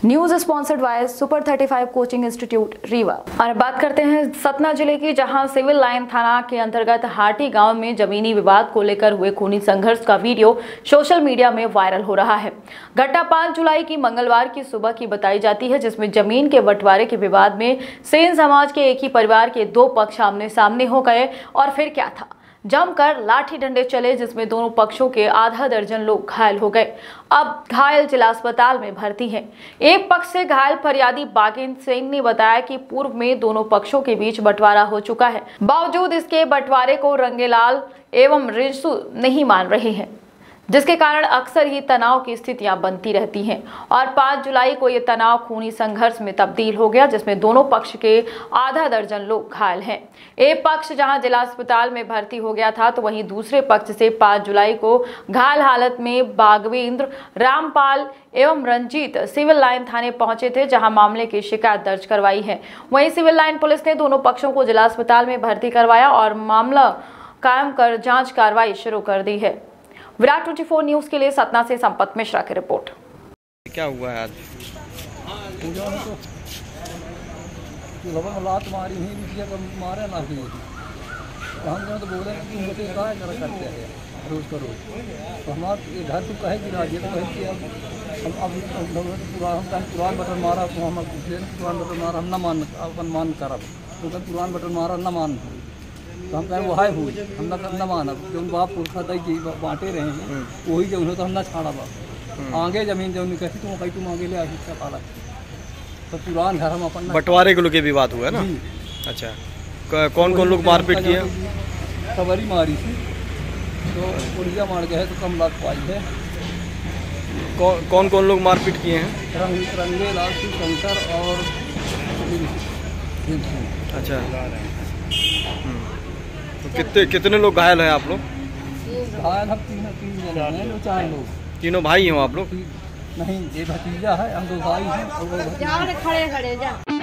News sponsored by super 35 coaching institute Rewa. और बात करते हैं सतना जिले की, जहां सिविल लाइन थाना के अंतर्गत हाटी गांव में जमीनी विवाद को लेकर हुए खूनी संघर्ष का वीडियो सोशल मीडिया में वायरल हो रहा है। घटना 5 जुलाई की मंगलवार की सुबह की बताई जाती है, जिसमें जमीन के बंटवारे के विवाद में सेन समाज के एक ही परिवार के 2 पक्ष आमने सामने हो गए और फिर क्या था, जमकर लाठी डंडे चले, जिसमें दोनों पक्षों के आधा दर्जन लोग घायल हो गए। अब घायल जिला अस्पताल में भर्ती हैं। एक पक्ष से घायल फरियादी बागेंद्र सिंह ने बताया कि पूर्व में दोनों पक्षों के बीच बंटवारा हो चुका है। बावजूद इसके बंटवारे को रंगेलाल एवं रिंसू नहीं मान रहे हैं, जिसके कारण अक्सर ही तनाव की स्थितियां बनती रहती हैं। और 5 जुलाई को ये तनाव खूनी संघर्ष में तब्दील हो गया, जिसमें दोनों पक्ष के आधा दर्जन लोग घायल हैं। एक पक्ष जहां जिला अस्पताल में भर्ती हो गया था, तो वहीं दूसरे पक्ष से 5 जुलाई को घायल हालत में बागवेंद्र, रामपाल एवं रंजीत सिविल लाइन थाने पहुंचे थे, जहां मामले की शिकायत दर्ज करवाई है। वहीं सिविल लाइन पुलिस ने दोनों पक्षों को जिला अस्पताल में भर्ती करवाया और मामला कायम कर जाँच कार्रवाई शुरू कर दी है। विराट 24 न्यूज के लिए सतना से संपत मिश्रा की रिपोर्ट। क्या हुआ है आज? लात मारी ही मारे ना ही हम तो बोल रहे हैं कि मुझे क्या करते हैं रोज का रोज, तो हमारा ये घर तो कहे कि राज्य तो कहे कि अब पुरान बटन मारा तो हम पुरान बटन मारा हम न मान अपन मान करब, तो पुरान बटन मारा न मान, तो हम कहें वही हुई हम न मानब, जो बाप पुरखा दई बांटे रहे हैं वही जो उन्हें तो हम न छाड़ा बा आगे जमीन जो कहती तुम कहीं तुम आगे ले आ क्या पाला, तो पुरान घर हम अपन बंटवारे को लेके विवाद हुआ है ना। अच्छा, कौन कौन लोग मारपीट किए? सवारी मारी थी, तो पुलिया मार गए तो कम लाख पाई है। कौन कौन लोग मारपीट किए हैं? रंगेलाल शंकर और अच्छा, तो कितने लोग घायल हैं आप लोग? घायल हम 4 लोग। तीनों भाई हो आप लोग? नहीं, ये भतीजा है, हम 2 भाई हैं। खड़े खड़े जा।